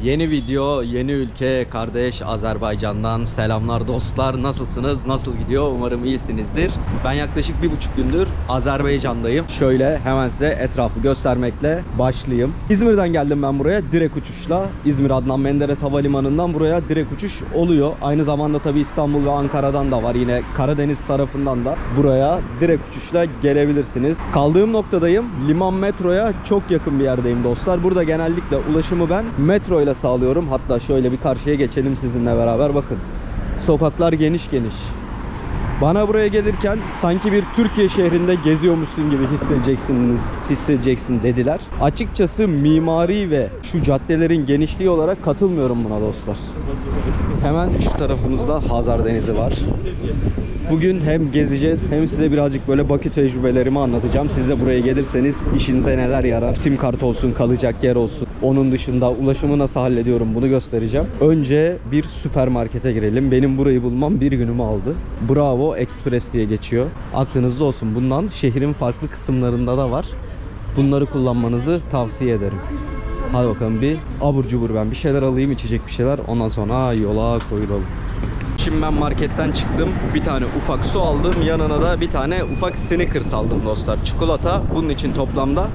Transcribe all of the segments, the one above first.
Yeni video, yeni ülke, kardeş Azerbaycan'dan selamlar dostlar. Nasılsınız? Nasıl gidiyor? Umarım iyisinizdir. Ben yaklaşık 1,5 gündür Azerbaycan'dayım. Şöyle hemen size etrafı göstermekle başlayayım. İzmir'den geldim ben buraya direkt uçuşla. İzmir Adnan Menderes Havalimanı'ndan buraya direkt uçuş oluyor. Aynı zamanda tabii İstanbul ve Ankara'dan da var. Yine Karadeniz tarafından da buraya direkt uçuşla gelebilirsiniz. Kaldığım noktadayım. Liman metroya çok yakın bir yerdeyim dostlar. Burada genellikle ulaşımı ben metro ile sağlıyorum. Hatta şöyle bir karşıya geçelim sizinle beraber. Bakın. Sokaklar geniş geniş. Bana buraya gelirken sanki bir Türkiye şehrinde geziyormuşsun gibi hissedeceksin dediler. Açıkçası mimari ve şu caddelerin genişliği olarak katılmıyorum buna dostlar. Hemen şu tarafımızda Hazar Denizi var. Bugün hem gezeceğiz hem size birazcık böyle Bakü tecrübelerimi anlatacağım. Siz de buraya gelirseniz işinize neler yarar? Sim kart olsun, kalacak yer olsun. Onun dışında ulaşımı nasıl hallediyorum bunu göstereceğim. Önce bir süpermarkete girelim. Benim burayı bulmam bir günümü aldı. Bravo Express diye geçiyor. Aklınızda olsun. Bundan şehrin farklı kısımlarında da var. Bunları kullanmanızı tavsiye ederim. Hadi bakalım bir abur cubur ben bir şeyler alayım, içecek bir şeyler. Ondan sonra yola koyulalım. Şimdi ben marketten çıktım. Bir tane ufak su aldım. Yanına da bir tane ufak Snickers aldım dostlar. Çikolata. Bunun için toplamda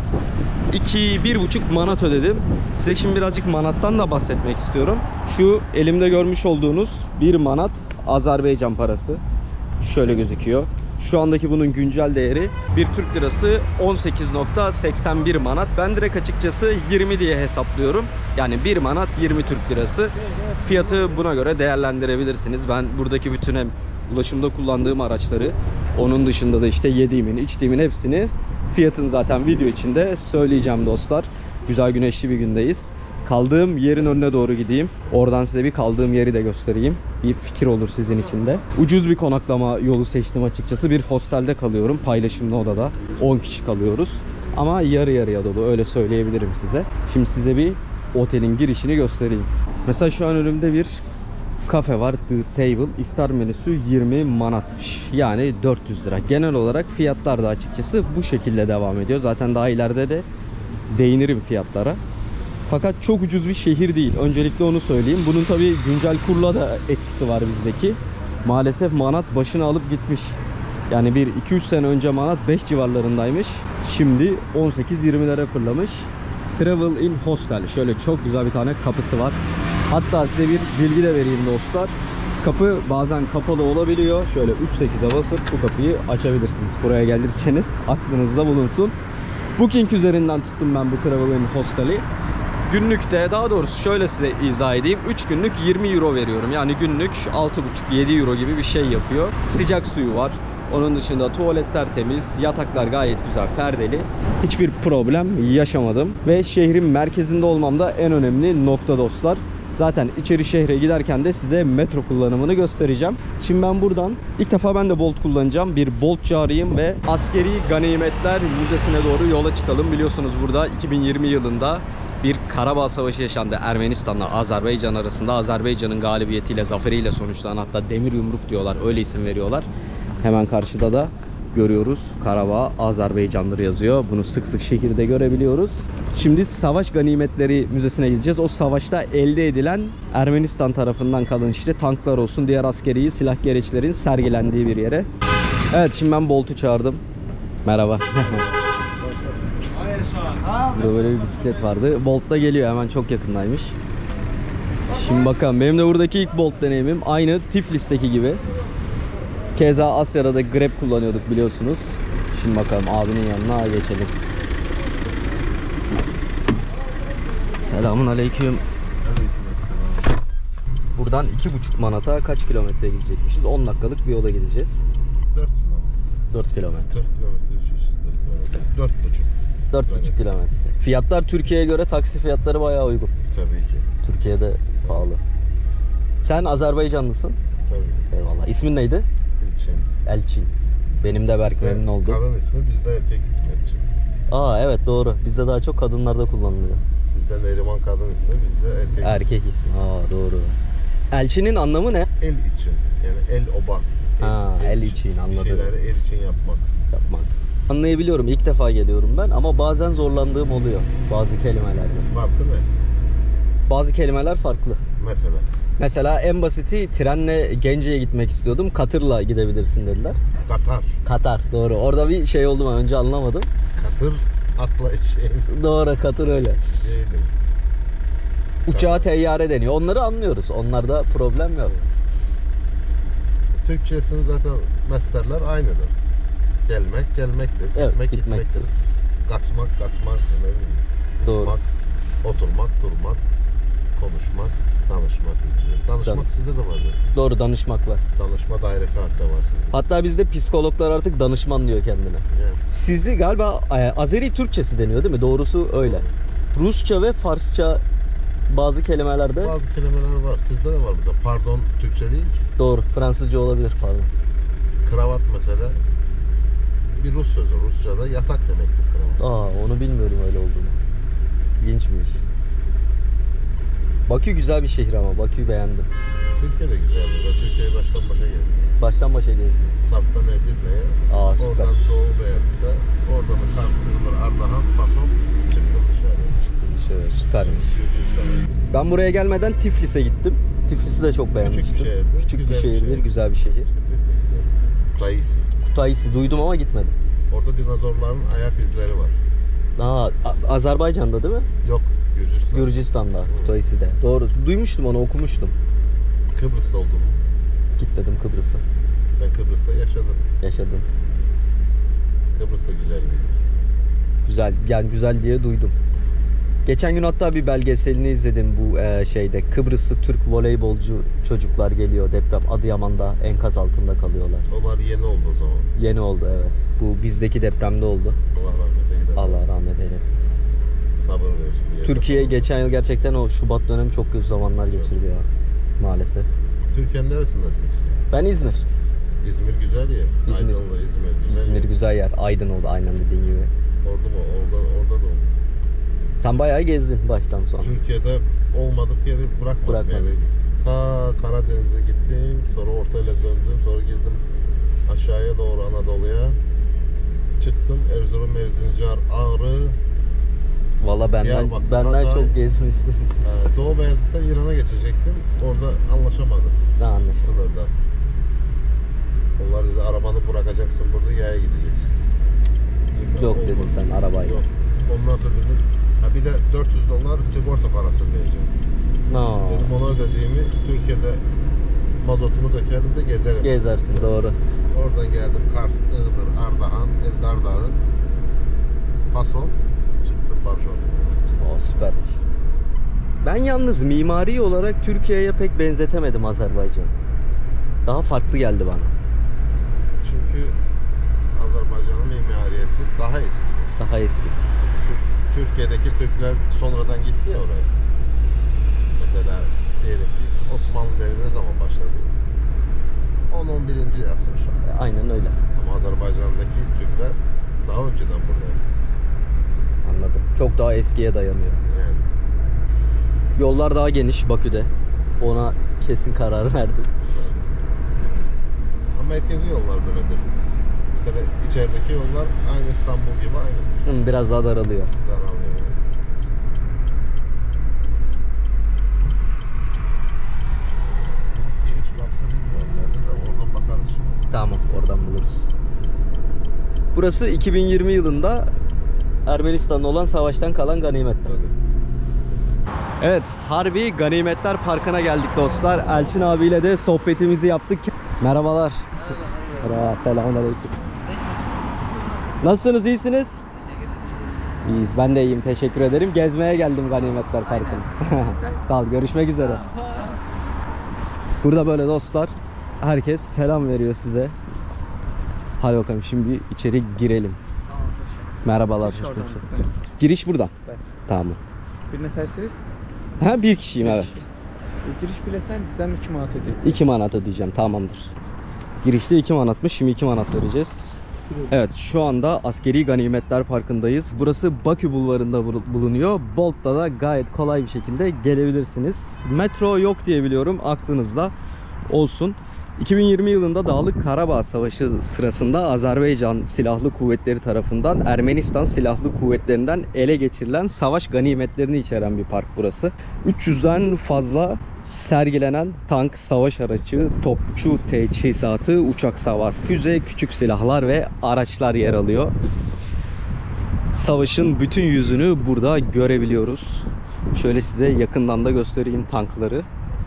1,5 manat ödedim. Size şimdi birazcık manattan da bahsetmek istiyorum. Şu elimde görmüş olduğunuz 1 manat Azerbaycan parası. Şöyle gözüküyor. Şu andaki bunun güncel değeri bir Türk lirası 18,81 manat. Ben direkt açıkçası 20 diye hesaplıyorum. Yani 1 manat 20 Türk lirası. Fiyatı buna göre değerlendirebilirsiniz. Ben buradaki bütün hem ulaşımda kullandığım araçları, onun dışında da işte yediğimin, içtiğimin hepsini fiyatını zaten video içinde söyleyeceğim dostlar. Güzel güneşli bir gündeyiz. Kaldığım yerin önüne doğru gideyim. Oradan size bir kaldığım yeri de göstereyim. Bir fikir olur sizin için de. Ucuz bir konaklama yolu seçtim açıkçası. Bir hostelde kalıyorum. Paylaşımlı odada. 10 kişi kalıyoruz. Ama yarı yarıya dolu. Öyle söyleyebilirim size. Şimdi size bir otelin girişini göstereyim. Mesela şu an önümde bir kafe var. The Table. İftar menüsü 20 manatmış. Yani 400 lira. Genel olarak fiyatlar da açıkçası bu şekilde devam ediyor. Zaten daha ileride de değinirim fiyatlara. Fakat çok ucuz bir şehir değil. Öncelikle onu söyleyeyim. Bunun tabii güncel kurla da etkisi var bizdeki. Maalesef manat başını alıp gitmiş. Yani bir 2-3 sene önce manat 5 civarlarındaymış. Şimdi 18-20'lere fırlamış. Travel in Hostel. Şöyle çok güzel bir tane kapısı var. Hatta size bir bilgi de vereyim dostlar. Kapı bazen kapalı olabiliyor. Şöyle 3-8'e basıp bu kapıyı açabilirsiniz. Buraya gelirseniz aklınızda bulunsun. Booking üzerinden tuttum ben bu Travel in Hostel'i. Günlükte, daha doğrusu şöyle size izah edeyim. 3 günlük 20 euro veriyorum. Yani günlük 6,5-7 euro gibi bir şey yapıyor. Sıcak suyu var. Onun dışında tuvaletler temiz. Yataklar gayet güzel, perdeli. Hiçbir problem yaşamadım. Ve şehrin merkezinde olmam da en önemli nokta dostlar. Zaten içeri şehre giderken de size metro kullanımını göstereceğim. Şimdi ben buradan ilk defa ben de Bolt kullanacağım. Bir Boltçu arayayım ve Askeri Ganimetler Müzesi'ne doğru yola çıkalım. Biliyorsunuz burada 2020 yılında bir Karabağ Savaşı yaşandı. Ermenistan'la Azerbaycan arasında. Azerbaycan'ın galibiyetiyle, zaferiyle sonuçlanan, hatta demir yumruk diyorlar. Öyle isim veriyorlar. Hemen karşıda da görüyoruz. Karabağ Azerbaycanlıdır yazıyor. Bunu sık sık şehirde görebiliyoruz. Şimdi Savaş Ganimetleri Müzesi'ne gideceğiz. O savaşta elde edilen Ermenistan tarafından kalan işte tanklar olsun, diğer askeri silah gereçlerin sergilendiği bir yere. Evet, şimdi ben Bolt'u çağırdım. Merhaba. Burada böyle bir bisiklet vardı. Bolt da geliyor, hemen çok yakındaymış. Şimdi bakalım, benim de buradaki ilk Bolt deneyimim. Aynı Tiflis'teki gibi. Keza Asya'da da Grab kullanıyorduk biliyorsunuz. Şimdi bakalım abinin yanına geçelim. Selamun aleyküm. Buradan 2,5 manata kaç kilometre gidecekmişiz? 10 dakikalık bir yola gideceğiz. 4 kilometre. 4,5 kilometre. Fiyatlar Türkiye'ye göre taksi fiyatları bayağı uygun. Tabii ki. Türkiye'de pahalı. Sen Azerbaycanlısın. Tabii. Eyvallah. İsmin neydi? Elçin. Elçin. Benim de Berk, memnun oldum. Kadın ismi, bizde erkek ismi Elçin. Aa evet, doğru. Bizde daha çok kadınlarda kullanılıyor. Sizde Neriman kadın ismi, bizde erkek ismi. Aa doğru. Elçinin anlamı ne? El için. Yani el oba. El için, anladım. Bir şeyleri el için yapmak. Anlayabiliyorum. İlk defa geliyorum ben ama bazen zorlandığım oluyor bazı kelimelerde. Farkı ne? Bazı kelimeler farklı. Mesela. Mesela en basiti trenle Gence'ye gitmek istiyordum. Katırla gidebilirsin dediler. Katar. Katar doğru. Orada bir şey oldu ben önce anlamadım. Katır atla eşeğin Doğru Katır öyle. şeydi. Uçağa teyyare deniyor. Onları anlıyoruz. Onlarda problem yok. Türkçesinin zaten meslerler aynıdır. Gelmek, gelmektir. Evet, Gitmek, gitmektir. gitmektir. Kaçmak, kaçmak. Ne bileyim. Doğru. Uçmak, oturmak, durmak, konuşmak, danışmak bizde. Danışmak Dan- sizde de vardır. Doğru danışmak var. Danışma dairesi hatta var sizde. Hatta bizde psikologlar artık danışman diyor kendine. Yani, Sizi galiba Azeri Türkçesi deniyor değil mi? Doğrusu öyle. Rusça ve Farsça bazı kelimelerde bazı kelimeler var. Sizde de var mesela. Pardon Türkçe değil ki. doğru. Fransızca olabilir pardon. Kravat mesela bir Rus sözü. Rusça'da yatak demektir kravat. Aa onu bilmiyorum öyle olduğunu. İlginçmiş. Bakü güzel bir şehir ama Bakü'yü beğendim. Türkiye de güzeldi. Ben Türkiye'yi baştan başa gezdim. Baştan başa gezdim. Sarp'tan Edirne'ye, Aa süper. oradan Doğu Beyazıt'a, oradan da Kars, Kırımlar, Ardahan, Pasom çıktım dışarıya. Şöyle süpermiş. Gürcistan'a. Ben buraya gelmeden Tiflis'e gittim. Tiflis'i de çok beğenmiştim. Küçük bir şehirdi, Küçük bir güzel bir şehirdir, şehir. güzel bir şehir. Tiflis de güzel. Kutaisi. Kutaisi duydum ama gitmedim. Orada dinozorların ayak izleri var. Aa Azerbaycan'da değil mi? Yok, Gürcistan. Gürcistan'da Kutaisi'de. Doğru. Duymuştum onu, okumuştum. Kıbrıs'ta oldum. Gitmedim Kıbrıs'a. Ben Kıbrıs'ta yaşadım. Yaşadım. Kıbrıs da güzel bir yer. Güzel, yani güzel diye duydum. Geçen gün hatta bir belgeselini izledim bu şeyde. Kıbrıslı Türk voleybolcu çocuklar geliyor deprem. Adıyaman'da enkaz altında kalıyorlar. Onlar yeni oldu o zaman. Yeni oldu evet. Bu bizdeki depremde oldu. Allah rahmete gider. Allah rahmet eylesin. Sabır versin. yerine Türkiye sabır. geçen yıl gerçekten o Şubat dönemi çok kötü zamanlar geçirdi ya. Maalesef. Türkiye'nin neresindesiniz? Ben İzmir. İzmir güzel yer. İzmir. Aydın'la İzmir güzel İzmir yer. güzel yer. Aydın oldu aynen dediğin gibi. Orada mı? Orada da oldu. Sen bayağı gezdin baştan sona. Türkiye'de olmadık yeri bırakmadım. Bırakmadın. Yani ta Karadeniz'e gittim, sonra ortayla döndüm, sonra girdim aşağıya doğru Anadolu'ya. Çıktım Erzurum, Erzincan, Ağrı, Valla benden Diyarbakır, Hatay. çok gezmişsin. Doğu Beyazıt'tan İran'a geçecektim. Orada anlaşamadım Ne anlaşıldı? sınırda. Onlar dedi arabanı bırakacaksın burada, yaya gideceksin. Yok Olmadı. dedin sen arabayla. Yok. Ondan sonra dedim bir de 400 dolar sigorta parası diyeceğim. No. Dedim ona ödediğimi Türkiye'de mazotumu dökerim de gezerim. Gezersin doğru. Oradan geldim Kars, Iğdır, Ardahan, Eldar Dağı, Paso, çıktım Barcelona'ya. O süpermiş. Ben yalnız mimari olarak Türkiye'ye pek benzetemedim Azerbaycan. Daha farklı geldi bana. Çünkü Azerbaycan'ın mimarisi daha eski. Daha eski. Türkiye'deki Türkler sonradan gitti ya oraya. Mesela diyelim ki Osmanlı devri ne zaman başladı? 10-11. asır. Aynen öyle. Ama Azerbaycan'daki Türkler daha önceden burada. Anladım. Çok daha eskiye dayanıyor. Yani Yollar daha geniş Bakü'de. Ona kesin karar verdim. ama merkezi yollar böyledir. Mesela içerideki yollar aynı İstanbul gibi aynıdır. Biraz daha daralıyor. Daralıyor. Geniş baksa bilmiyorum nerede de oradan bakarız şimdi. Tamam, oradan buluruz. Burası 2020 yılında Ermenistan'da olan savaştan kalan ganimetler. Tabii. Evet, Harbi Ganimetler Parkı'na geldik dostlar. Elçin abiyle de sohbetimizi yaptık. Merhabalar. Merhaba, selamünaleyküm. Nasılsınız, iyisiniz? İyiyiz, ben de iyiyim, teşekkür ederim. Gezmeye geldim Ganimetler Parkı'na. Tamam, görüşmek üzere. Burada böyle dostlar, herkes selam veriyor size. Hadi bakalım şimdi içeri girelim. Merhabalar. hoş bulduk. Giriş buradan. Evet. Tamam. Bir nefersiniz? Ha bir kişiyim evet. Giriş biletten sen 2 manat ödeyeceksin. 2 manat ödeyeceğim, tamamdır. Girişte 2 manatmış, şimdi 2 manat vereceğiz. Evet, şu anda Askeri Ganimetler Parkı'ndayız. Burası Bakü Bulvarı'nda bulunuyor. Bolt'ta da gayet kolay bir şekilde gelebilirsiniz. Metro yok diye biliyorum, aklınızda olsun. 2020 yılında Dağlık Karabağ Savaşı sırasında Azerbaycan Silahlı Kuvvetleri tarafından Ermenistan Silahlı Kuvvetleri'nden ele geçirilen savaş ganimetlerini içeren bir park burası. 300'den fazla sergilenen tank, savaş aracı, topçu teçhizatı, uçak savar füze, küçük silahlar ve araçlar yer alıyor. Savaşın bütün yüzünü burada görebiliyoruz. Şöyle size yakından da göstereyim tankları.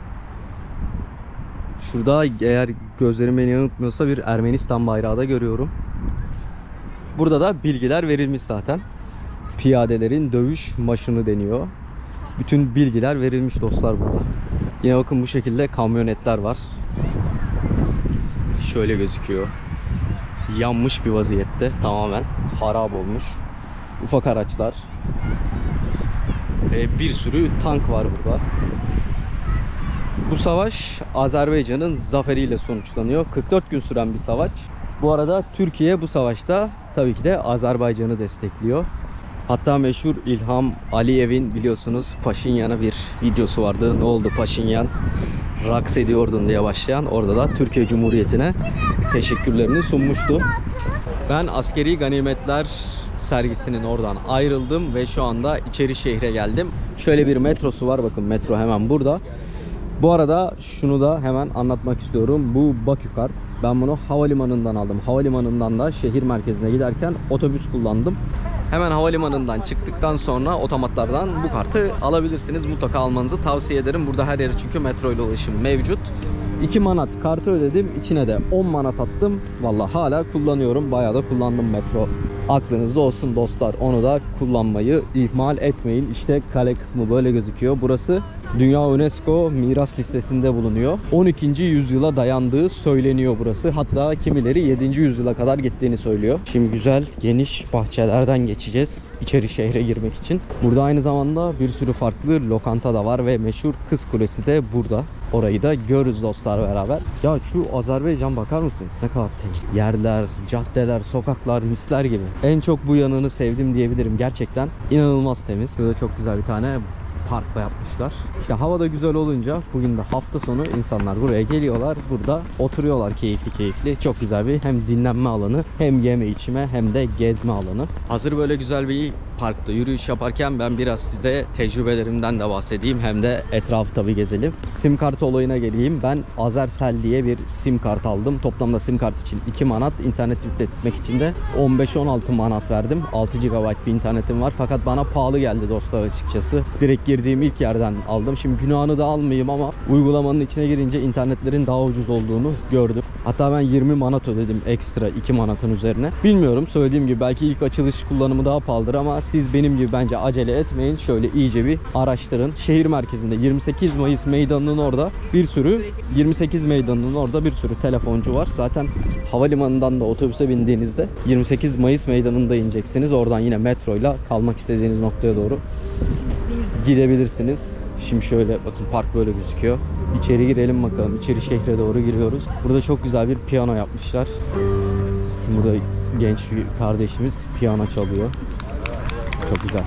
Şurada eğer gözlerim beni yanıltmıyorsa bir Ermenistan bayrağı da görüyorum. Burada da bilgiler verilmiş zaten. Piyadelerin dövüş maşını deniyor. Bütün bilgiler verilmiş dostlar burada. Yine bakın bu şekilde kamyonetler var. Şöyle gözüküyor. Yanmış bir vaziyette, tamamen harap olmuş. Ufak araçlar. Bir sürü tank var burada. Bu savaş Azerbaycan'ın zaferiyle sonuçlanıyor. 44 gün süren bir savaş. Bu arada Türkiye bu savaşta tabii ki de Azerbaycan'ı destekliyor. Hatta meşhur İlham Aliyev'in biliyorsunuz Paşinyan'a bir videosu vardı. Ne oldu Paşinyan? Raks ediyordun diye başlayan. Orada da Türkiye Cumhuriyeti'ne teşekkürlerini sunmuştu. Ben askeri ganimetler sergisinin oradan ayrıldım ve şu anda içeri şehre geldim. Şöyle bir metrosu var, bakın metro hemen burada. Bu arada şunu da hemen anlatmak istiyorum. Bu Bakü kart. Ben bunu havalimanından aldım. Havalimanından da şehir merkezine giderken otobüs kullandım. Hemen havalimanından çıktıktan sonra otomatlardan bu kartı alabilirsiniz. Mutlaka almanızı tavsiye ederim. Burada her yere çünkü metro ile ulaşım mevcut. 2 manat kartı ödedim. İçine de 10 manat attım. Vallahi hala kullanıyorum. Bayağı da kullandım metro. Aklınızda olsun dostlar. Onu da kullanmayı ihmal etmeyin. İşte kale kısmı böyle gözüküyor. Burası Dünya UNESCO Miras Listesi'nde bulunuyor. 12. yüzyıla dayandığı söyleniyor burası. Hatta kimileri 7. yüzyıla kadar gittiğini söylüyor. Şimdi güzel geniş bahçelerden geçeceğiz içeri şehre girmek için. Burada aynı zamanda bir sürü farklı lokanta da var ve meşhur Kız Kulesi de burada. Orayı da görürüz dostlar beraber. Ya şu Azerbaycan bakar mısınız? Ne kadar temiz. Yerler, caddeler, sokaklar misler gibi. En çok bu yanını sevdim diyebilirim. Gerçekten inanılmaz temiz. Burada çok güzel bir tane parkla yapmışlar. İşte hava da güzel olunca bugün de hafta sonu insanlar buraya geliyorlar. Burada oturuyorlar keyifli keyifli. Çok güzel bir hem dinlenme alanı, hem yeme içme, hem de gezme alanı. Hazır böyle güzel bir parkta yürüyüş yaparken ben biraz size tecrübelerimden de bahsedeyim. Hem de etrafı tabii gezelim. Sim kart olayına geleyim. Ben Azercell diye bir sim kart aldım. Toplamda sim kart için 2 manat. İnternet yükletmek için de 15-16 manat verdim. 6 GB bir internetim var. Fakat bana pahalı geldi dostlar açıkçası. Direkt girdiğim ilk yerden aldım. Şimdi günahını da almayayım ama uygulamanın içine girince internetlerin daha ucuz olduğunu gördüm. Hatta ben 20 manat ödedim ekstra 2 manatın üzerine. Bilmiyorum, söylediğim gibi belki ilk açılış kullanımı daha pahalıdır ama siz benim gibi bence acele etmeyin. Şöyle iyice bir araştırın. Şehir merkezinde 28 Mayıs meydanının orada bir sürü 28 meydanının orada bir sürü telefoncu var. Zaten havalimanından da otobüse bindiğinizde 28 Mayıs meydanında ineceksiniz. Oradan yine metroyla kalmak istediğiniz noktaya doğru gidebilirsiniz. Şimdi şöyle bakın park böyle gözüküyor. İçeri girelim bakalım. İçeri şehre doğru giriyoruz. Burada çok güzel bir piyano yapmışlar. Burada genç bir kardeşimiz piyano çalıyor. Çok güzel.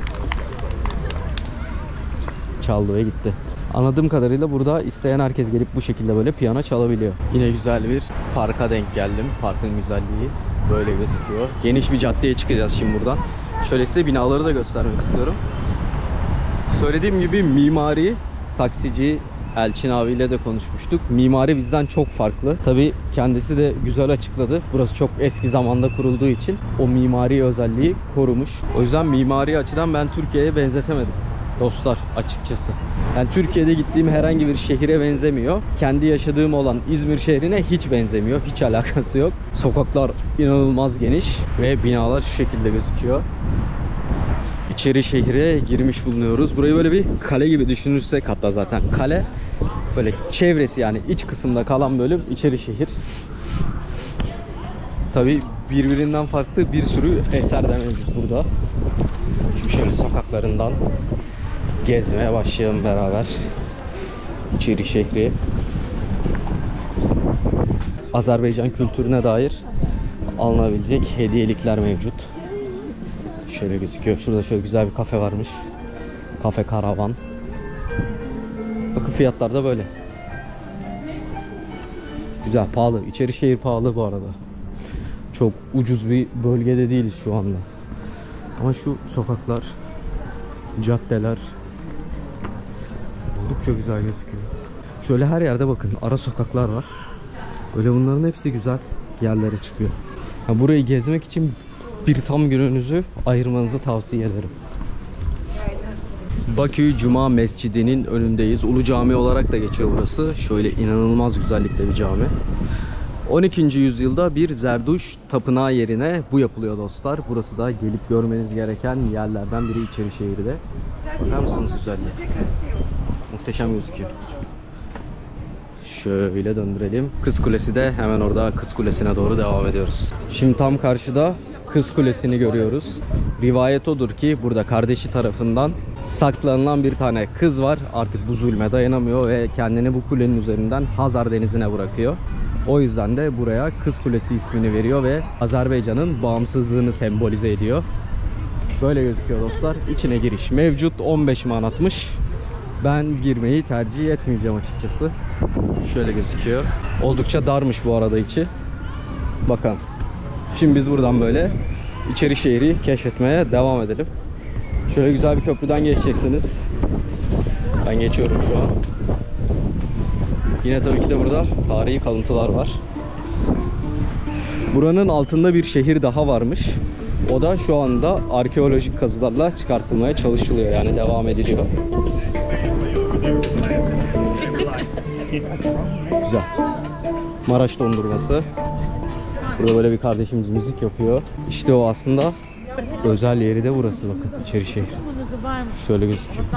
Çaldı ve gitti. Anladığım kadarıyla burada isteyen herkes gelip bu şekilde böyle piyano çalabiliyor. Yine güzel bir parka denk geldim. Parkın güzelliği böyle gözüküyor. Geniş bir caddeye çıkacağız şimdi buradan. Şöyle size binaları da göstermek istiyorum. Söylediğim gibi mimari, taksici Elçin abiyle de konuşmuştuk. Mimari bizden çok farklı. Tabii kendisi de güzel açıkladı. Burası çok eski zamanda kurulduğu için o mimari özelliği korumuş. O yüzden mimari açıdan ben Türkiye'ye benzetemedim dostlar açıkçası. Yani Türkiye'de gittiğim herhangi bir şehire benzemiyor. Kendi yaşadığım olan İzmir şehrine hiç benzemiyor. Hiç alakası yok. Sokaklar inanılmaz geniş ve binalar şu şekilde gözüküyor. İçeri şehre girmiş bulunuyoruz. Burayı böyle bir kale gibi düşünürsek, hatta zaten kale böyle çevresi, yani iç kısımda kalan bölüm içeri şehir. Tabii birbirinden farklı bir sürü eser de mevcut burada. Şimdi şöyle sokaklarından gezmeye başlayalım beraber. İçeri şehri. Azerbaycan kültürüne dair alınabilecek hediyelikler mevcut. Şöyle gözüküyor. Şurada şöyle güzel bir kafe varmış. Kafe Karavan. Bakın fiyatlar da böyle. Güzel, pahalı. İçerişehir pahalı bu arada. Çok ucuz bir bölgede değiliz şu anda. Ama şu sokaklar, caddeler oldukça güzel gözüküyor. Şöyle her yerde bakın ara sokaklar var. Öyle bunların hepsi güzel yerlere çıkıyor. Burayı gezmek için bir tam gününüzü ayırmanızı tavsiye ederim. Bakü Cuma Mescidi'nin önündeyiz. Ulu Cami olarak da geçiyor burası. Şöyle inanılmaz güzellikte bir cami. 12. yüzyılda bir Zerduş tapınağı yerine bu yapılıyor dostlar. Burası da gelip görmeniz gereken yerlerden biri İçerişehir'de. Bakar mısınız güzelliğe? Muhteşem gözüküyor. Şöyle döndürelim. Kız Kulesi de hemen orada. Kız Kulesi'ne doğru devam ediyoruz. Şimdi tam karşıda Kız Kulesi'ni görüyoruz. Rivayet odur ki burada kardeşi tarafından saklanılan bir tane kız var. Artık bu zulme dayanamıyor ve kendini bu kulenin üzerinden Hazar Denizi'ne bırakıyor. O yüzden de buraya Kız Kulesi ismini veriyor ve Azerbaycan'ın bağımsızlığını sembolize ediyor. Böyle gözüküyor dostlar. İçine giriş mevcut. 15 manatmış. Ben girmeyi tercih etmeyeceğim açıkçası. Şöyle gözüküyor. Oldukça darmış bu arada içi. Bakın. Şimdi biz buradan böyle İçerişehir'i keşfetmeye devam edelim. Şöyle güzel bir köprüden geçeceksiniz. Ben geçiyorum şu an. Yine tabii ki de burada tarihi kalıntılar var. Buranın altında bir şehir daha varmış. O da şu anda arkeolojik kazılarla çıkartılmaya çalışılıyor. Yani devam ediliyor. Güzel. Maraş dondurması. Burada böyle bir kardeşimiz müzik yapıyor. İşte o aslında özel yeri de burası, bakın İçerişehir. Şöyle gözüküyor.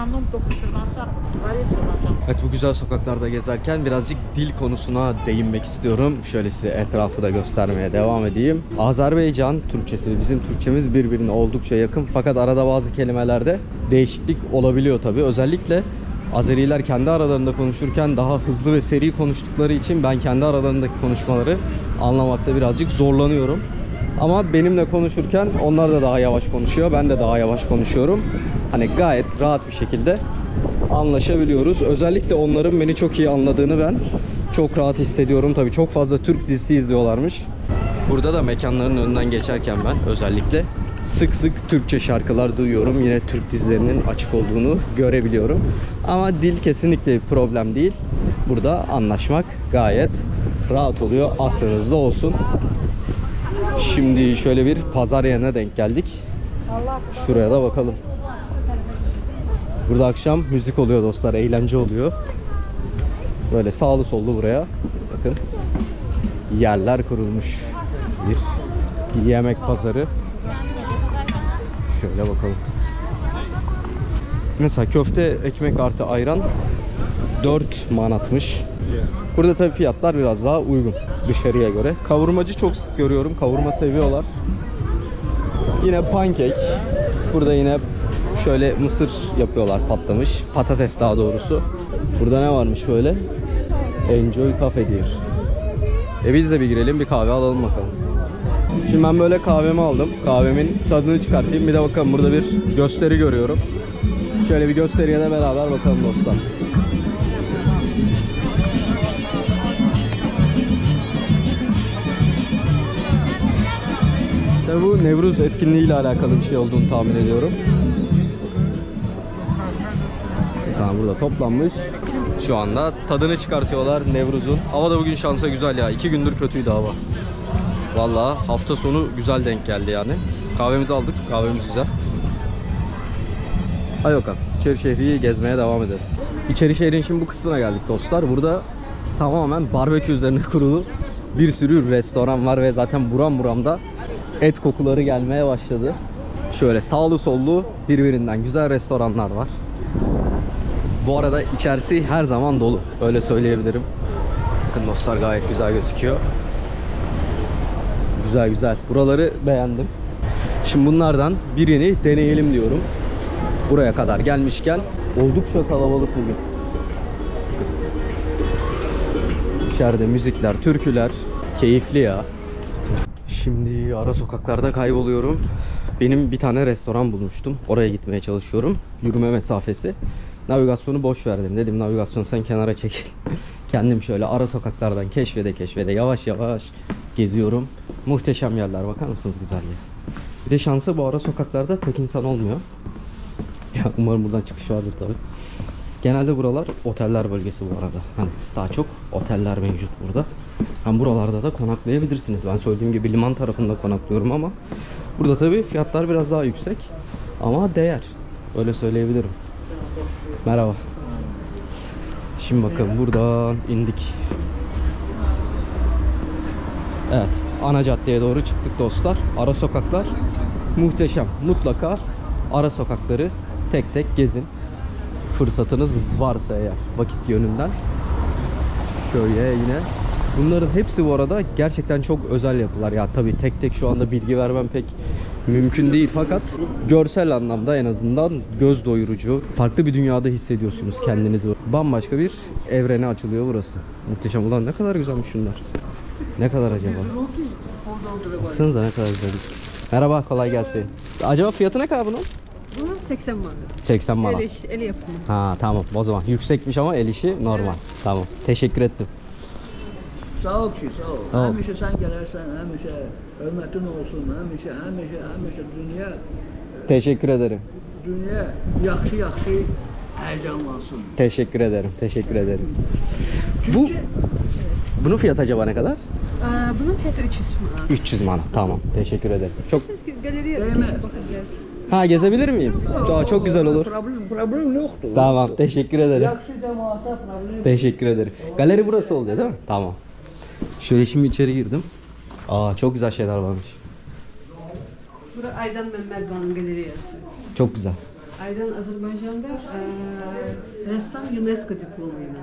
Evet, bu güzel sokaklarda gezerken birazcık dil konusuna değinmek istiyorum. Şöyle size etrafı da göstermeye devam edeyim. Azerbaycan Türkçesi ve bizim Türkçemiz birbirine oldukça yakın. Fakat arada bazı kelimelerde değişiklik olabiliyor tabii. Özellikle Azeriler kendi aralarında konuşurken daha hızlı ve seri konuştukları için ben kendi aralarındaki konuşmaları anlamakta birazcık zorlanıyorum. Ama benimle konuşurken onlar da daha yavaş konuşuyor. Ben de daha yavaş konuşuyorum. Hani gayet rahat bir şekilde anlaşabiliyoruz. Özellikle onların beni çok iyi anladığını ben çok rahat hissediyorum. Tabii çok fazla Türk dizisi izliyorlarmış. Burada da mekanların önünden geçerken ben özellikle sık sık Türkçe şarkılar duyuyorum. Yine Türk dizilerinin açık olduğunu görebiliyorum. Ama dil kesinlikle bir problem değil. Burada anlaşmak gayet rahat oluyor. Aklınızda olsun. Şimdi şöyle bir pazar yerine denk geldik. Şuraya da bakalım. Burada akşam müzik oluyor dostlar. Eğlence oluyor. Böyle sağlı sollu buraya. Bakın. Yerler kurulmuş. Bir yemek pazarı. Şöyle bakalım. Mesela köfte, ekmek artı ayran 4 manatmış. Burada tabii fiyatlar biraz daha uygun dışarıya göre. Kavurmacı çok sık görüyorum. Kavurma seviyorlar. Yine pankek. Burada yine şöyle mısır yapıyorlar, patlamış. Patates daha doğrusu. Burada ne varmış şöyle? Enjoy Cafe diyor. Biz de bir girelim, bir kahve alalım bakalım. Şimdi ben böyle kahvemi aldım. Kahvemin tadını çıkartayım. Bir de bakalım, burada bir gösteri görüyorum. Şöyle bir gösteriye de beraber bakalım dostlar. Tabii bu Nevruz etkinliği ile alakalı bir şey olduğunu tahmin ediyorum. İnsanlar burada toplanmış. Şu anda tadını çıkartıyorlar Nevruz'un. Hava da bugün şansa güzel ya. 2 gündür kötüydü hava. Vallahi hafta sonu güzel denk geldi yani. Kahvemizi aldık. Kahvemiz güzel. Hadi bakalım. İçerişehir'i gezmeye devam edelim. İçerişehir'in şimdi bu kısmına geldik dostlar. Burada tamamen barbekü üzerine kurulu bir sürü restoran var ve zaten buram buramda et kokuları gelmeye başladı. Şöyle sağlı sollu birbirinden güzel restoranlar var. Bu arada içerisi her zaman dolu. Öyle söyleyebilirim. Bakın dostlar, gayet güzel gözüküyor. Güzel güzel. Buraları beğendim. Şimdi bunlardan birini deneyelim diyorum. Buraya kadar gelmişken oldukça kalabalık bugün. İçeride müzikler, türküler. Keyifli ya. Şimdi ara sokaklarda kayboluyorum. Benim bir tane restoran bulmuştum. Oraya gitmeye çalışıyorum. Yürüme mesafesi. Navigasyonu boş verdim. Dedim navigasyon sen kenara çekil. Kendim şöyle ara sokaklardan keşfede yavaş yavaş geziyorum. Muhteşem yerler, bakar mısınız güzelliğe? Bir de şansı bu ara sokaklarda pek insan olmuyor. Ya umarım buradan çıkış vardır tabii. Genelde buralar oteller bölgesi bu arada. Hani daha çok oteller mevcut burada. Hem buralarda da konaklayabilirsiniz. Ben söylediğim gibi liman tarafında konaklıyorum ama burada tabii fiyatlar biraz daha yüksek. Ama değer. Öyle söyleyebilirim. Merhaba. Şimdi bakın buradan indik. Evet, ana caddeye doğru çıktık dostlar. Ara sokaklar muhteşem. Mutlaka ara sokakları tek tek gezin. Fırsatınız varsa eğer, vakit yönünden. Şöyle yine. Bunların hepsi bu arada gerçekten çok özel yapılar. Ya tabii tek tek şu anda bilgi vermem pek mümkün değil fakat görsel anlamda en azından göz doyurucu. Farklı bir dünyada hissediyorsunuz kendinizi. Bambaşka bir evrene açılıyor burası. Muhteşem. Ulan ne kadar güzelmiş şunlar. Ne kadar acaba? Baksanıza ne kadar güzel. Merhaba, kolay gelsin. Acaba fiyatı ne kadar bunun? Bu 80 manat. 80 manat. El yapımı. Ha tamam, o zaman yüksekmiş ama el işi normal. Evet. Tamam. Teşekkür ettim. Sağ ol ki, sağ ol. Sağ ol. Həmişə sən gələrsən, həmişə hörmətin olsun, həmişə dünya Teşekkür ederim. yaxşı həyəcanlansın. Teşekkür ederim. Teşekkür ederim. Bunun fiyatı acaba ne kadar? Bunun fiyatı 300 manat. 300 manat. Tamam. Teşekkür ederim. Çok Siz galeriye geçip bakabilirsiniz. Ha, gezebilir miyim? Çok güzel olur. Problem yoxdur. Tamam. Teşekkür ederim. Yaxşı cəmaata problem. Teşekkür ederim. Galeri burası oluyor değil mi? Tamam. Şöyle şimdi içeri girdim. Çok güzel şeyler varmış. Burası Aydan Mehmet Van'ın galeriyası. Çok güzel. Aydan Azerbaycan'da ressam UNESCO diplomuyla.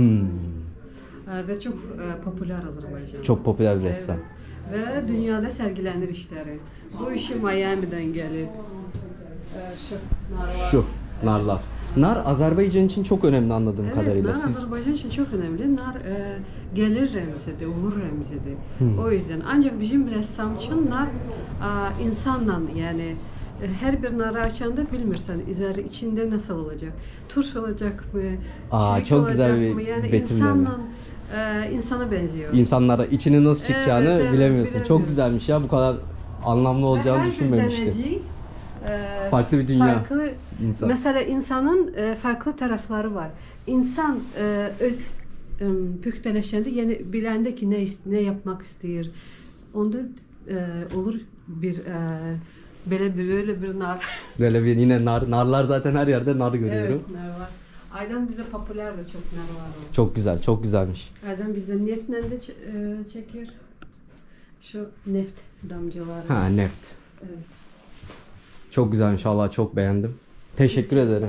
Ve çok popüler Azerbaycan'da. Çok popüler bir ressam. Evet. Ve dünyada sergilenir işleri. Bu işi Miami'den gelip Şu narlar. Nar Azerbaycan için çok önemli anladığım kadarıyla. Nar Azerbaycan için çok önemli. Nar gelir remzidir, uğur remzidir. O yüzden. Ancak bizim ressam için nar insanla yani her bir narı açanda bilmirsen üzeri içinde nasıl olacak? Turş olacak mı? Çok güzel bir yani betimleme. insana benziyor. İnsanlara içini nasıl çıkacağını Evet, bilemiyorsun. Çok bilemiyorsun. güzelmiş ya, bu kadar anlamlı olacağını Her bir düşünmemiştim. deneci, Farklı bir dünya. Farklı, İnsan. Mesela insanın farklı tarafları var. İnsan öz pükteleşende yani bilende ki ne yapmak istiyor. Onda olur bir böyle bir nar. Böyle bir yine narlar zaten her yerde nar görüyorum. Evet, nar var. Aydan bize popüler de çok nar var. Çok güzel, çok güzelmiş. Aydan bizde neftle de çeker. Şu neft damcıları. Ha, neft. Evet. Çok güzelmiş, vallahi çok beğendim. Teşekkür ederim.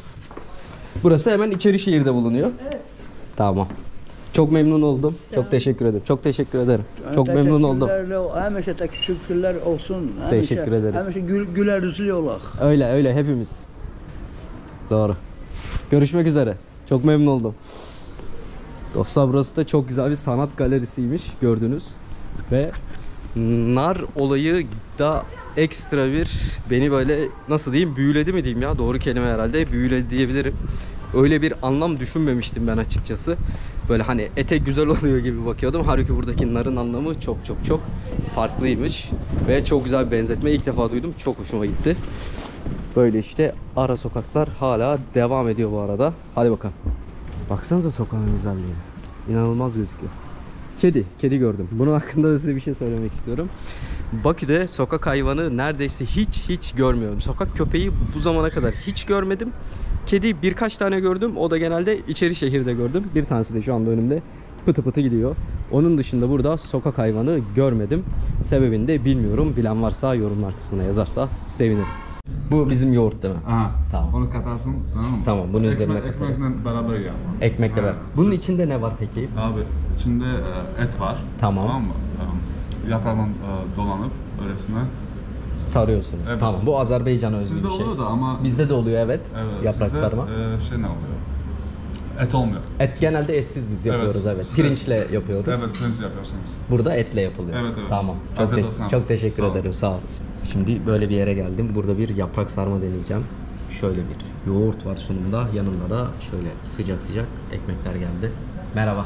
Burası hemen İçerişehir'de bulunuyor. Evet. Tamam. Çok memnun oldum. Çok teşekkür ederim. Çok teşekkür ederim. Çok memnun oldum. Həmişə təşəkkürlər olsun. Teşekkür ederim. Həmişə gülər üzlü olaq. Öyle hepimiz. Doğru. Görüşmek üzere. Çok memnun oldum. Dostlar burası da çok güzel bir sanat galerisiymiş gördünüz. Ve nar olayı da ekstra bir beni böyle nasıl diyeyim, büyüledi mi diyeyim ya, doğru kelime herhalde, büyüledi diyebilirim. Öyle bir anlam düşünmemiştim ben açıkçası. Böyle hani ete güzel oluyor gibi bakıyordum. Halbuki buradaki narın anlamı çok farklıymış. Ve çok güzel bir benzetme, ilk defa duydum. Çok hoşuma gitti. Böyle işte ara sokaklar hala devam ediyor bu arada. Hadi bakalım. Baksanıza sokağın güzelliğine. İnanılmaz gözüküyor. Kedi gördüm. Bunun hakkında da size bir şey söylemek istiyorum. Bakü'de sokak hayvanı neredeyse hiç görmüyorum. Sokak köpeği bu zamana kadar hiç görmedim. Kedi birkaç tane gördüm. O da genelde İçerişehir'de gördüm. Bir tanesi de şu anda önümde pıtı pıtı gidiyor. Onun dışında burada sokak hayvanı görmedim. Sebebini de bilmiyorum. Bilen varsa yorumlar kısmına yazarsa sevinirim. Bu bizim yoğurt değil mi? Aha. Tamam. Onu katarsın, tamam mı? Tamam, bunun üzerine katalım. Ekmekle beraber yiyelim. Ekmekle beraber. Bunun içinde ne var peki? Abi içinde et var. Tamam. mı? Yaprağından dolanıp öylesine. Sarıyorsunuz. Evet. Tamam. Bu Azerbaycan özgü Sizde bir şey. oluyor da ama Bizde de oluyor, evet. Yaprak sizde, sarma. şey ne oluyor? Et olmuyor. Et genelde etsiz biz yapıyoruz, evet. Sizde- Pirinçle yapıyoruz. Evet, pirinç yapıyorsunuz. Burada etle yapılıyor. Evet, evet. Tamam. Afiyet olsun abi. Çok teşekkür Sağ ol. ederim. Sağ ol. Şimdi böyle bir yere geldim. Burada bir yaprak sarma deneyeceğim. Şöyle bir yoğurt var sunumda. Yanında da şöyle sıcak ekmekler geldi. Merhaba.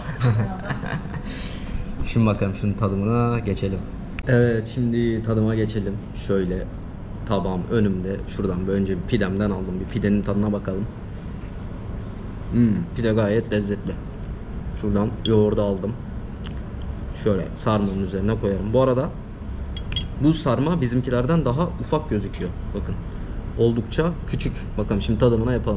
Şimdi bakalım şunun tadımına geçelim. Evet, şimdi tadıma geçelim. Şöyle tabağım önümde. Şuradan bir önce bir pidemden aldım. Bir pidenin tadına bakalım. Pide gayet lezzetli. Şuradan yoğurdu aldım. Şöyle sarmanın üzerine koyarım. Bu arada bu sarma bizimkilerden daha ufak gözüküyor. Bakın. Oldukça küçük. Bakalım şimdi tadımına yapalım.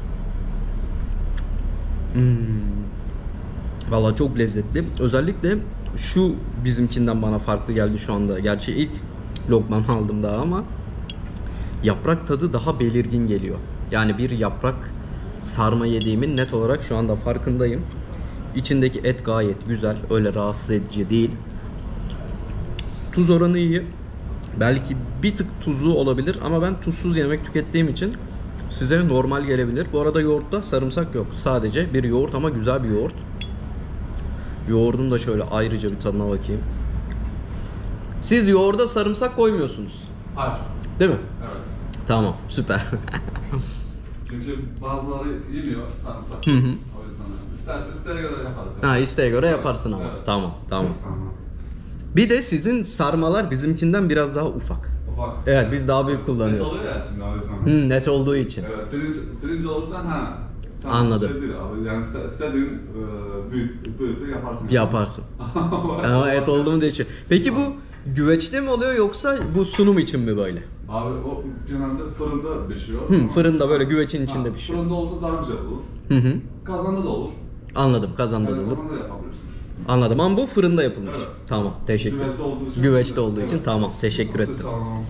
Vallahi çok lezzetli. Özellikle şu bizimkinden bana farklı geldi şu anda. Gerçi ilk lokmamı aldım daha ama yaprak tadı daha belirgin geliyor. Yani bir yaprak sarma yediğimin net olarak şu anda farkındayım. İçindeki et gayet güzel. Öyle rahatsız edici değil. Tuz oranı iyi. Belki bir tık tuzlu olabilir ama ben tuzsuz yemek tükettiğim için size normal gelebilir. Bu arada yoğurtta sarımsak yok. Sadece bir yoğurt ama güzel bir yoğurt. Yoğurdun da şöyle ayrıca bir tadına bakayım. Siz yoğurda sarımsak koymuyorsunuz. Hayır. Değil mi? Evet. Tamam, süper. Çünkü bazıları yemiyor sarımsak. Hı. O yüzden isteğe göre yaparız. Ha, isteğe göre yaparsın ama. Evet. Tamam. Tamam. Bir de sizin sarmalar bizimkinden biraz daha ufak. Ufak. Evet, biz daha büyük kullanıyoruz. Net oluyor ya şimdi o yüzden. Net olduğu için. Evet, pirinç olursan ha. Tamam, Anladım. Şey değil abi. Yani istediğin büyüklükte yaparsın. Yaparsın. Ama et oldu mu değişiyor. Peki bu güveçte mi oluyor yoksa bu sunum için mi böyle? Abi o genelde fırında pişiyor. Fırında böyle güvecin içinde pişiyor. Fırında olsa daha güzel olur. Hı. Kazanda da olur. Anladım, kazanda da Yani olur. kazanda da yapabilirsin. Anladım ama bu fırında yapılmış. Evet. Tamam, teşekkür ederim. Güveçte olduğu için. Güveçte olduğu için Evet. tamam, teşekkür Siz ettim. sağ olun.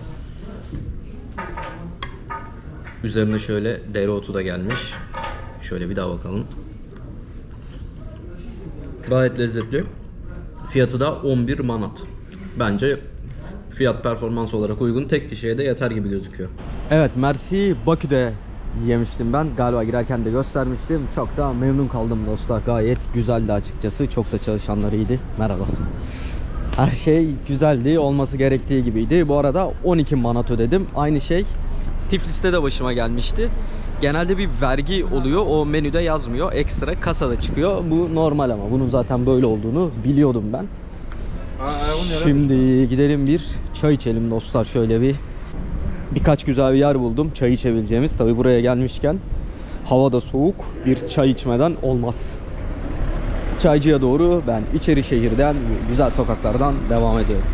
Üzerine şöyle dereotu da gelmiş. Şöyle bir daha bakalım. Gayet lezzetli. Fiyatı da 11 manat. Bence fiyat performans olarak uygun. Tek kişiye de yeter gibi gözüküyor. Evet, Mersi Bakü'de yemiştim ben. Galiba girerken de göstermiştim. Çok da memnun kaldım dostlar. Gayet güzeldi açıkçası. Çok da çalışanları iyiydi. Merhaba. Her şey güzeldi. Olması gerektiği gibiydi. Bu arada 12 manat ödedim. Aynı şey Tiflis'te de başıma gelmişti. Genelde bir vergi oluyor. O menüde yazmıyor. Ekstra kasada çıkıyor. Bu normal ama. Bunun zaten böyle olduğunu biliyordum ben. Şimdi gidelim bir çay içelim dostlar. Şöyle birkaç güzel bir yer buldum. Çay içebileceğimiz. Tabi buraya gelmişken hava da soğuk. Bir çay içmeden olmaz. Çaycıya doğru ben içeri şehirden, güzel sokaklardan devam ediyorum.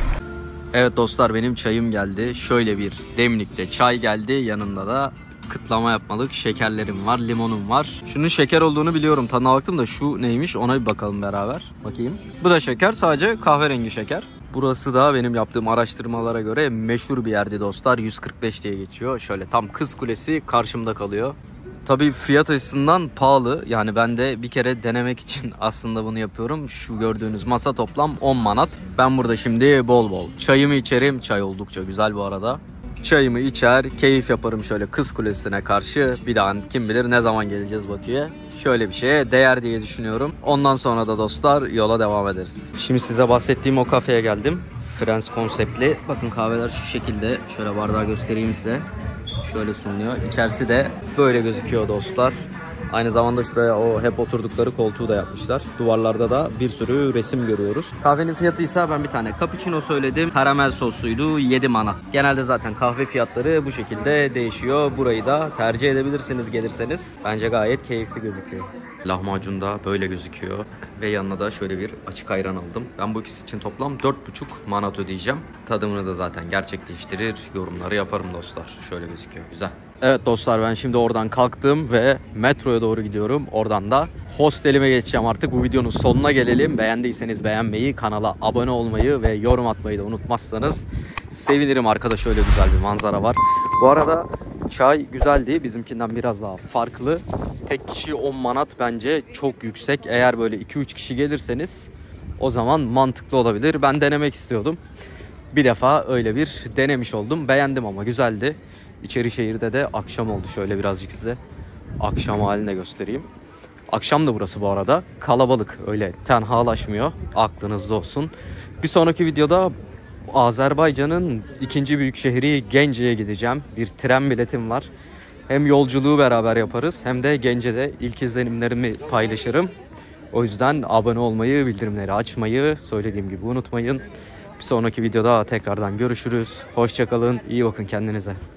Evet dostlar, benim çayım geldi. Şöyle bir demlikte çay geldi. Yanında da kıtlama yapmalık şekerlerim var, limonum var. Şunun şeker olduğunu biliyorum. Tadına baktım da şu neymiş ona bir bakalım beraber. Bakayım. Bu da şeker, sadece kahverengi şeker. Burası da benim yaptığım araştırmalara göre meşhur bir yerdi dostlar. 145 diye geçiyor. Şöyle tam Kız Kulesi karşımda kalıyor. Tabii fiyat açısından pahalı. Yani ben de bir kere denemek için aslında bunu yapıyorum. Şu gördüğünüz masa toplam 10 manat. Ben burada şimdi bol bol çayımı içerim. Çay oldukça güzel bu arada. Çayımı içer, keyif yaparım şöyle Kız Kulesi'ne karşı. Bir daha kim bilir ne zaman geleceğiz Bakü'ye. Şöyle bir şeye değer diye düşünüyorum. Ondan sonra da dostlar yola devam ederiz. Şimdi size bahsettiğim o kafeye geldim. Frans konseptli. Bakın kahveler şu şekilde. Şöyle bardağı göstereyim size. Şöyle sunuluyor. İçerisi de böyle gözüküyor dostlar. Aynı zamanda şuraya o hep oturdukları koltuğu da yapmışlar. Duvarlarda da bir sürü resim görüyoruz. Kahvenin fiyatı ise ben bir tane cappuccino söyledim. Karamel sosluydu, 7 manat. Genelde zaten kahve fiyatları bu şekilde değişiyor. Burayı da tercih edebilirsiniz gelirseniz. Bence gayet keyifli gözüküyor. Lahmacun da böyle gözüküyor. Ve yanına da şöyle bir açık ayran aldım. Ben bu ikisi için toplam 4,5 manat ödeyeceğim. Tadımını da zaten gerçekleştirir. Yorumları yaparım dostlar. Şöyle gözüküyor. Güzel. Evet dostlar, ben şimdi oradan kalktım ve metroya doğru gidiyorum. Oradan da hostelime geçeceğim artık. Bu videonun sonuna gelelim. Beğendiyseniz beğenmeyi, kanala abone olmayı ve yorum atmayı da unutmazsanız sevinirim. Arkada şöyle güzel bir manzara var. Bu arada çay güzeldi. Bizimkinden biraz daha farklı. Tek kişi 10 manat bence çok yüksek. Eğer böyle 2-3 kişi gelirseniz o zaman mantıklı olabilir. Ben denemek istiyordum. Bir defa öyle bir denemiş oldum. Beğendim ama güzeldi. İçeri şehirde de akşam oldu. Şöyle birazcık size akşam haline göstereyim. Akşam da burası bu arada. Kalabalık, öyle tenhalaşmıyor. Aklınızda olsun. Bir sonraki videoda Azerbaycan'ın ikinci büyük şehri Gence'ye gideceğim. Bir tren biletim var. Hem yolculuğu beraber yaparız hem de Gence'de ilk izlenimlerimi paylaşırım. O yüzden abone olmayı, bildirimleri açmayı söylediğim gibi unutmayın. Bir sonraki videoda tekrardan görüşürüz. Hoşça kalın, iyi bakın kendinize.